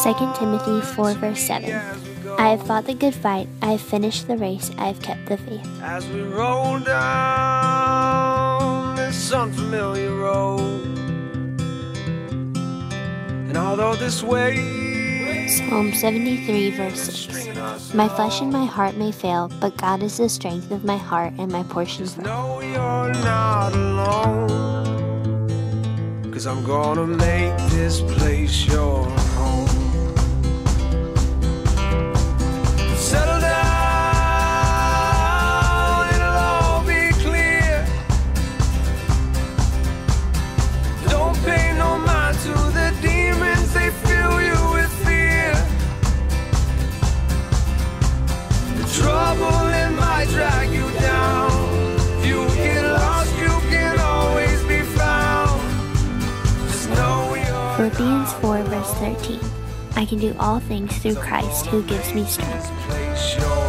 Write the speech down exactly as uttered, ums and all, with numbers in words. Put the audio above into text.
Second Timothy four verse seven. I have fought the good fight, I have finished the race, I have kept the faith. As we roll down this unfamiliar road, and although this way Psalm seventy-three verse six. My flesh and my heart may fail, but God is the strength of my heart and my portion just forever. know you're not alone, 'cause I'm gonna make this place your home. Settle down, it'll all be clear. Don't pay no mind to the demons, they fill you with fear. The trouble, it might drag you down. If you get lost, you can always be found. Just know you're Philippians four verse thirteen. I can do all things through Christ who gives me strength. place your